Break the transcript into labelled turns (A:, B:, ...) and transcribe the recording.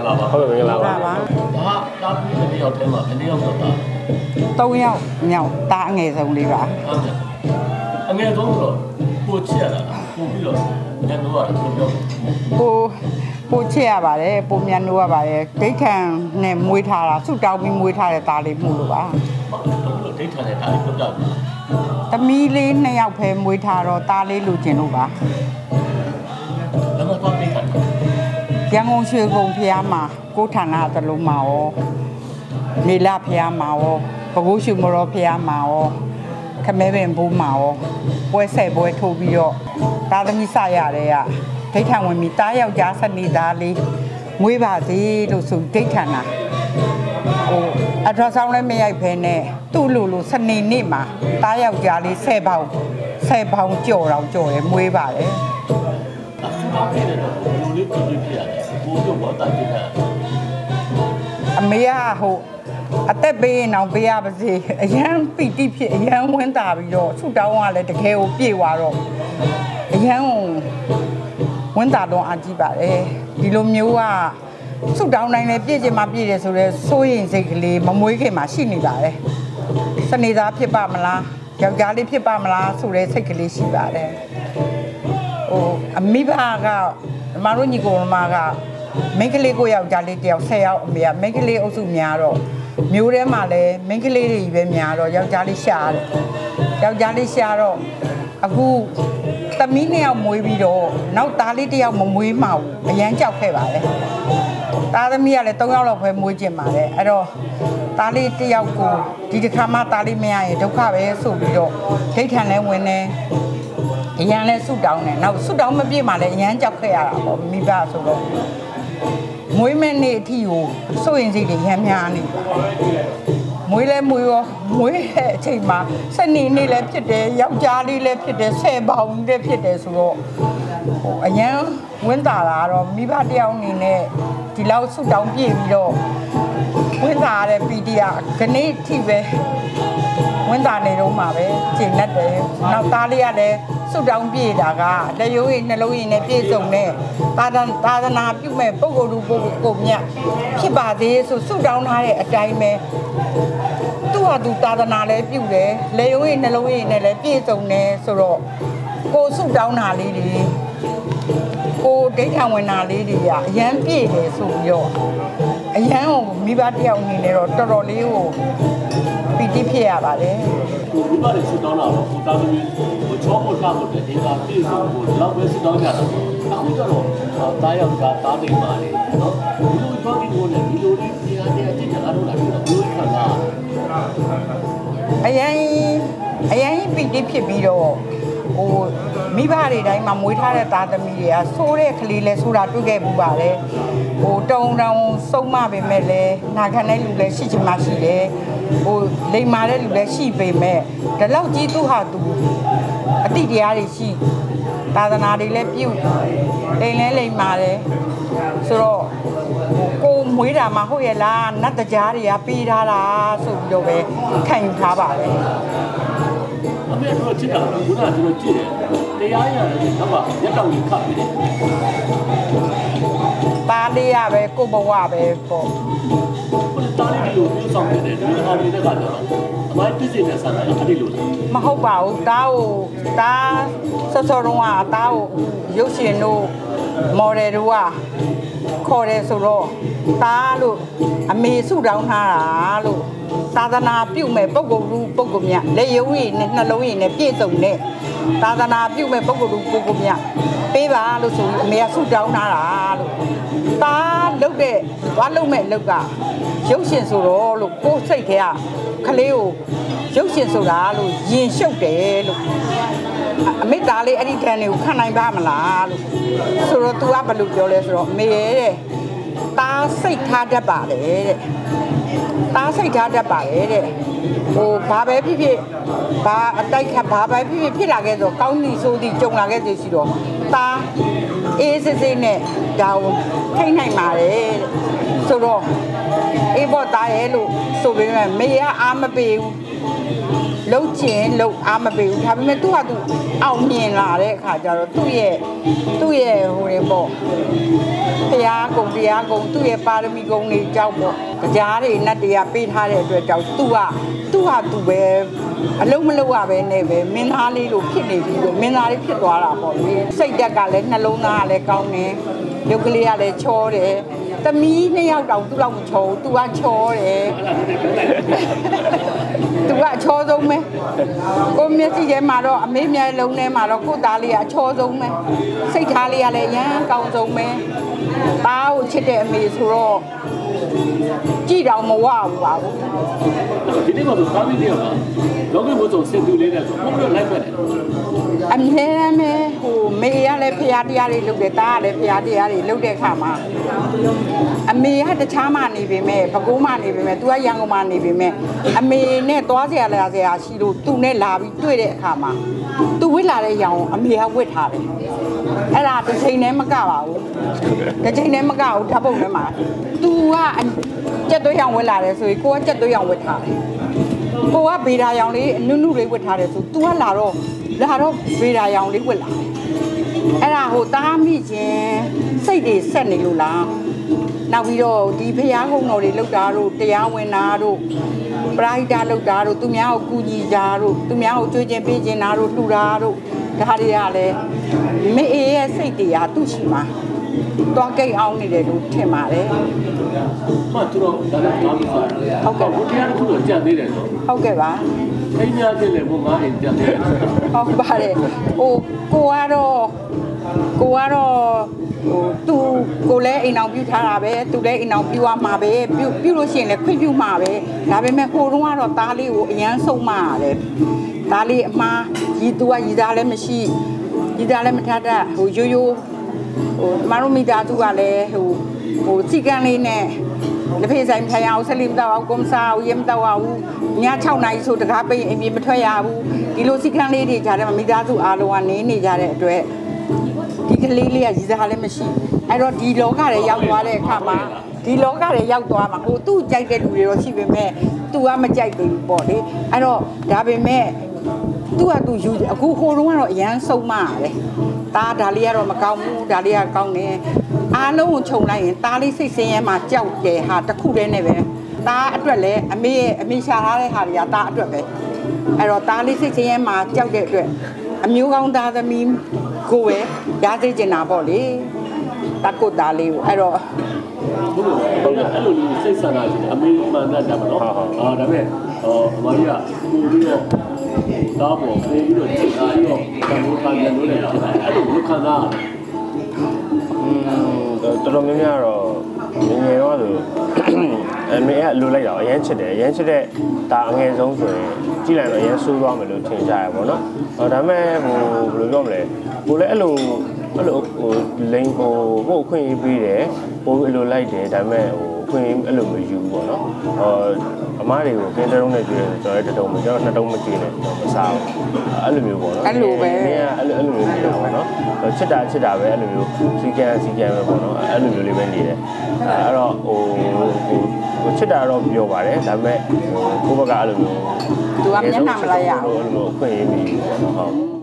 A: လာပါဟုတ်ကဲ့မင်္ဂလာပါဒါတားပြီးတဲ့ရောက်ထဲမှာဘယ်နှစ်ယောက်တော့တာ
B: 3ယောက်မြောက်တားအငယ်ဆုံးလေးပါ
A: ဟုတ်တယ်အငယ်ဆုံးဆိုတော့ပို့ချရတာပို့ပြီးတော့ညနိုးရတယ်ပြော
B: ပို့ချရပါတယ်ပို့မြန်နိုးရပါတယ်ဒိဋ္ဌံနဲ့မွေးထားတာဆုတောင်းပြီးမွေးထားတဲ့သားလေးမှုလို့ပါ
A: ဒိဋ္ဌံနဲ့ဒါလေးပြောပြပါ
B: သမီးလေး2ယောက်ပဲမွေးထားတော့သားလေးလူကျင်လို့ပါ
A: ဘယ်မှာသွားပြီးခါ
B: ရန်ကုန်ရွှေကုန်းဖျားမှာကိုဌာနသလုံးမှာရောနေလဖျားမှာရောပဲခူးရွှေမရောဖျားမှာရောခမဲပင်ဘူးမှာရောပွဲဆက်ပွဲထိုးပြီးတော့သားသမီးစရတဲ့ကဒိဋ္ဌံဝင်ပြီးတားယောက်ျားစနေသားလေးမွေးပါသေးလို့ဆိုဒိဋ္ဌံနာအထောက်ဆောင်လည်းမရိုက်ဖဲနဲ့သူ့လိုစနေနေ့မှာတားယောက်ျားလေး10ပေါင်ကြော်တော့ကြော်တယ်မွေးပါတယ်အမေကအသက်ပေးရင်တော့ပေးရပါစေအရန်ပီတိဖြစ်အရန်ဝင်းတာပြီးတော့ဆူတောင်းကလည်းတကယ်ကိုပြေသွားတော့အရန်ဝင်းတာတော့အကြည့်ပါတယ်ဒီလိုမျိုးကဆူတောင်းတိုင်းလည်းပြည့်ချင်မှပြည့်တယ်ဆိုတော့စိုးရင်စိတ်ကလေးမမွေးခင်မှာရှိနေပါတယ်စနေသားဖြစ်ပါမလားယောက်ျားလေးဖြစ်ပါမလားဆိုတဲ့စိတ်ကလေးရှိပါတယ်အမိဘကမတို့ညီကိုမကမိန်းကလေးကိုယောက်ျားလေးတယောက်10ယောက်အမေကမိန်းကလေးအုပ်စုများတော့မျိုးထဲမှာလည်းမိန်းကလေးတွေပဲများတော့ယောက်ျားလေးရှာတယ်ယောက်ျားလေးရှာတော့အခုသမီး2ယောက်မွေးပြီးတော့နောက်သားလေး1ယောက်မမွေးမှဘူးအရန်ကြောက်ခဲ့ပါလေသားသမီးကလည်း3ယောက်လောက်ပဲမွေးကျင်ပါတယ်အဲ့တော့သားလေး1ယောက်ကိုဒီတစ်ခါမှသားလေးမရရင်ဒုက္ခပဲဆိုပြီးတော့ဒိဋ္ဌံလည်းဝင်နေအရန်လဲဆုတောင်းတယ်နောက်ဆုတောင်းမပြည့်မှလည်းအရန်ကြောက်ခဲ့ရတာပေါ့မိဘဆိုတော့မွေးမဲ့နေ့အထိကိုစိုးရင်စိတ်တွေရမ်းများနေပါမွေးလဲမွေးရောမွေးတဲ့အချိန်မှာစနေနေ့လည်းဖြစ်တယ်ယောက်ျားလေးလည်းဖြစ်တယ်10ပေါင်လည်းဖြစ်တယ်ဆိုတော့အရန်ဝင်းတာတာတော့မိဘတယောက်အနေနဲ့ဒီလောက်ဆုတောင်းပြည့်ပြီးတော့ဝင်းတာရတဲ့ပီတီကခဏိထိပဲဝင်းတာနေတော့မှာပဲကျင်တတ်တယ်နောက်သားလေးကလည်းဆုတောင်းပြေတာကတရိုးရည်နှလုံးရည်နဲ့ပြည့်စုံတဲ့သာသနာပြုမဲ့ပုဂ္ဂိုလ်လူပုဂ္ဂိုလ်ကိုမြတ်ဖြစ်ပါသေးဆိုဆုတောင်းထားတဲ့အတိုင်းပဲသူ့ဟာသူသာသနာလည်းပြုတယ်လေရိုးရည်နှလုံးရည်နဲ့လည်းပြည့်စုံတယ်ဆိုတော့ကိုဆုတောင်းတာလေးတွေကိုဒိဋ္ဌံဝင်တာလေးတွေကအရန်ပြည့်တယ်ဆိုပြီးတော့အရန်ကိုမိဘတယောက်အနေနဲ့တော့တော်တော်လေးကိုပီတိဖြစ်ရပါတယ်
A: ကိုမိဘတွေဆုတောင်းတာကိုသားသမီးကိုချောဖို့ထားဖို့တဲ့ဒါပြည့်စုံဖို့လောက်ပဲဆုတောင်းကြတာအခုကျတော့တားယောက်ျားသားတိမ်ပါလေနော်ဒီလိုသွားပြီးတော့လည်းဒီလိုလေးတရားတရားကြည့်ကြအားထုတ်လာပြီးတော့ဘလို့ခံစား
B: အရင်ပီတိဖြစ်ပြီးတော့မိဘတွေတိုင်းမှာမွေးထားတဲ့သားသမီးတွေကဆိုးတဲ့ကလေးလဲဆိုတာတွေ့ခဲ့ဘူးပါလေတုံတောင်စုံမပေမဲ့လဲနာခံတဲ့လူလဲရှိချင်မှရှိတယ်လိမ်မာတဲ့လူလဲရှိပေမဲ့ဒီလောက်ကြီးသူ့ဟာသူအတိတရားတွေရှိသာသနာတွေလည်းပြုလိမ်လဲလိမ်မာတယ်ဆိုတော့ကိုမွေးတာမှဟုတ်ရဲ့လားနတ်တရားတွေကပေးထားတာဆိုပြီးတော့ပဲခံယူထားပါလေ
A: အမေတို့ချစ်တာကခုနကကျွန်တော်ကြည့်တယ်တရားရတယ်တော့ရက်တောင်ကြီးခတ်ပြီးတယ်
B: ပါလေးရပဲကိုဘဝပဲပေါ့
A: ဘယ်တားလေးလို့ပြောဆောင်နေတယ်ဒီဟာလေးတွေကလည်းအမိုင်းပြည့်စင်တဲ့ဆန္ဒအဲ့ဒီလို
B: မဟုတ်ပါဘူးတားစောစောတုန်းကတားကိုရုပ်ရှင်တို့မော်ဒယ်တို့ကခေါ်တယ်ဆိုတော့တားလို့အမေစုတောင်းထားတာလို့သာသနာပြုမဲ့ပုဂ္ဂိုလ်လူပုဂ္ဂိုလ်မြတ်လက်ရုံးရည်နဲ့နှလုံးရည်နဲ့ပြည့်စုံတဲ့သာသနာပြုမဲ့ပုဂ္ဂိုလ်လူပုဂ္ဂိုလ်မြတ်ပေးပါလို့ဆိုပြီးအမေကဆုတောင်းထားတာလို့တားလုတ်တဲ့ဘာလုတ်မဲ့လုတ်ကရုပ်ရှင်ဆိုတော့လို့ကိုယ်စိတ်ထဲကကလေးကိုရုပ်ရှင်ဆိုတာလို့ရင်ရှုပ်တယ်လို့အမေသားလေးအဲ့ဒီတန်တွေကိုခံနိုင်ပါမလားလို့ဆိုတော့ तू ကဘယ်လိုပြောလဲဆိုတော့အမေရဲ့တားစိတ်ထားတတ်ပါတယ်တဲ့တားစိတ်ထားတတ်ပါတယ်တဲ့ဘာပဲဖြစ်ဖြစ်ဘာအတိုက်ခတ်ဘာပဲဖြစ်ဖြစ်လာခဲ့ဆိုကောင်းသည်ဆိုသည်ကြုံလာခဲ့သည်ရှိတော့တားအေးစစ်စစ်နဲ့ဒါကိုထိနိုင်ပါတယ်တဲ့ဆိုတော့အေးဘောတားရဲ့လို့ဆိုပေမဲ့မေကအားမပေးဘူးလုံးကျင်လုံးအားမပေးဘူးဒါပေမဲ့သူကသူအောင်မြင်လာတဲ့အခါကျတော့သူ့ရဲ့ဟိုတွေပေါ့တရားကုံသူ့ရဲ့ပါရမီကုံတွေကြောက်ပေါ့ကြားတွေနဲ့တရားပေးထားတဲ့အတွက်ကြောင့်သူဟာသူပဲအလုံးမလုံးရပဲနဲ့ပဲမင်းသားလေးလိုဖြစ်နေပြီမင်းသားလေးဖြစ်သွားတာပေါ့လေစိတ်တက်ကလည်းနှလုံးသားကလည်းကောင်းတယ်ရုပ်ကလေးကလည်းချောတယ်သမီး2ယောက်တောင်သူ့လောက်မချောဘူးသူကချောတယ်သူကအချောဆုံးပဲကိုမျက်စိထဲမှာတော့အမေမျက်လုံးထဲမှာတော့ကိုသားလေးကအချောဆုံးပဲစိတ်ထားလေးကလည်းရမ်းကောင်းဆုံးပဲပါကိုချစ်တဲ့အမေဆိုတော့ကြည့်တော့မဝဘူးပါဘူး
A: ဒီနေ့မှဆိုသားမီးတယောက်ကလောကမို့ဆိုစင်တူလေးနဲ့ဆိုဘုံတော့လိုက်ပဲ
B: အမြဲတမ်းပဲဟိုမေကလည်းဖျားတရားတွေလုပ်တယ်တားကလည်းဖျားတရားတွေလုပ်တဲ့အခါမှာအမေကတခြားမှနေပေမဲ့ဘကိုးမှနေပေမဲ့ तू ကရန်ကုန်မှနေပေမဲ့အမေနဲ့သွားစရာလာစရာရှိလို့ तू နဲ့လာပြီးတွေ့တဲ့အခါမှာ तू ဝစ်လာတဲ့ရောင်အမေကဝစ်ထားတယ်အဲ့ဒါတစ်ချိန်တည်းမကပါဘူးတစ်ချိန်တည်းမကဘူးဓာတ်ပုံထဲမှာ तू ကကြက်သွေးရောင်ဝစ်လာတယ်ဆိုရင်ကိုကကြက်သွေးရောင်ဝစ်ထားတယ်ကိုကဗေဒာရောင်လေးနုနုလေးဝစ်ထားတယ်ဆို तू ကလာတော့ဗေဒာရောင်လေးဝစ်လာတယ်အဲ့ဒါဟိုတားမိခြင်းစိတ်တွေဆက်နေလို့လားနောက်ပြီးတော့ဒီဖျားကုံတော်တွေလောက်တာတို့တရားဝင်တာတို့ပရိုက်တာလောက်တာတို့သူများကိုကူညီကြတို့သူများကိုကြွေးခြင်းပေးခြင်းတာတို့လှူတာတို့ဒါတွေကလည်းမေအေးရဲ့စိတ်တွေကသူ့ရှိမှာတော့ကိတ်အောင်နေတယ်လို့ထင်ပါတယ်
A: မှသူတို့ဒါလည်းသွားပြီးသွားတယ်ဟုတ်ကဲ့ဘုရားတစ်ခုတော့ကြံသေးတယ်ဆို
B: ဟုတ်ကဲ့ပါ
A: အိမ်များချင်းလည်းဘုငါအိမ်ကြံသေးတယ်
B: ဟုတ်ပါတယ်ဟိုကိုကတော့ဟိုသူကိုလည်းအိမ်အောင်ပြုထားတာပဲသူလည်းအိမ်အောင်ပြုရမှာပဲပြုလို့ရှိရင်လည်းခွင့်ပြုမှာပဲဒါပေမဲ့ဟိုတုန်းကတော့သားလေးကိုအရန်ဆုံးမရတယ်သားလေးအမှားသူကရည်သားလည်းမရှိရည်သားလည်းမထတတ်ဟိုရိုးရိုးဟိုမတော်မိသားစုကလည်းဟိုစီကန်းလေးနဲ့လက်ဖေးဆိုင်ထိုင်အောင်ဆက်လိမတော့အောင်ကွန်ဆာဦးရမတော့အောင်ည6နာရီဆိုတကားပိတ်အပြင်မထွက်ရဘူးဒီလိုစီကန်းလေးတွေကြားထဲမှာမိသားစုအားလုံးကနေနေကြတဲ့အတွက်ဒီကလေးလေးကရည်စားလည်းမရှိအဲ့တော့ဒီလောကတွေရောက်သွားတဲ့အခါမှာဒီလောကတွေရောက်သွားမှာဟိုသူ့ကြိုက်တဲ့လူတွေတော့ရှိပေမဲ့ तू ကမကြိုက်သေးဘူးပေါ့လေအဲ့တော့ဒါပေမဲ့သူကယူအခုဟိုတုန်းကတော့အရန်ဆုံးမရတယ်ဒါလေးကတော့မကောင်းဘူးဒါလေးကကောင်းတယ်အားလုံးကိုခြုံလိုက်ရင်သားလေးစိတ်ဆင်းရဲမှကြောက်တယ်ဟာတခုတည်းနဲ့ပဲသားအတွက်လည်းအမေရှာထားတဲ့ဟာတွေကသားအတွက်ပဲအဲ့တော့သားလေးစိတ်ဆင်းရဲမှကြောက်တဲ့အတွက်အမျိုးကောင်းသားသမီးကိုပဲရသိကျင်တာပေါ့လေတကုတ်သားလေးကိုအဲ့တော့
A: ဟုတ်ကဲ့အဲ့လိုစိတ်ဆန္ဒရှိတယ်အမေမှန်တတ်မှာနော်ဒါပေမဲ့အမကြီးကကိုပြီးတော့တားပေါ်ပြေးပြီးတော့ချိန်ထားပြီးတော့တမိုးထားပြန်လို့လည်းဖြစ်တယ်အဲ့လိုလူခံစား
C: တော်တော်များများတော့ငယ်တော့ဆိုအမေကလိုလိုက်တာအရန်ချစ်တယ်အရန်ချစ်တဲ့ဒါအငယ်ဆုံးဆိုရင်ကြည့်လိုက်တော့အရန်ဆိုးသွားမယ်လို့ထင်ကြရပါတော့။ဒါပေမဲ့ဘယ်လိုပြောမလဲကိုလည်းအဲ့လိုလိန်ကိုခွင့်ရေးပေးတယ်ပို့အဲ့လိုလိုက်တယ်ဒါပေမဲ့ခွင့်အဲ့လိုမယူဘူးပေါ့နော်။အမားတွေကိုကင်းတုံးနဲ့ကျွေးတယ်ကျွန်တော်တုံးမကျွန်တော်နှစ်တုံးမကျွေးနဲ့မစားဘူး။အဲ့လိုမျိုးပေါ့နော်
B: ။အဲ့လိုပဲ
C: ။အဲ့လိုမျိုးနေတာပေါ့နော်။ချစ်တာပဲအဲ့လိုမျိုးစီကံပဲပေါ့နော်။အဲ့လိုမျိုးလေးပဲနေတယ်။အဲ့တော့ချစ်တာတော့ပြောပါတယ်ဒါပေမဲ့ကိုယ့်ဘက်ကအဲ့လိုမျိုး
B: သူကမျက်နှာမလိုက်ရဘူး
C: အဲ့လိုမျိုးခွင့်ရေးပြီးပေါ့နော်ဟုတ်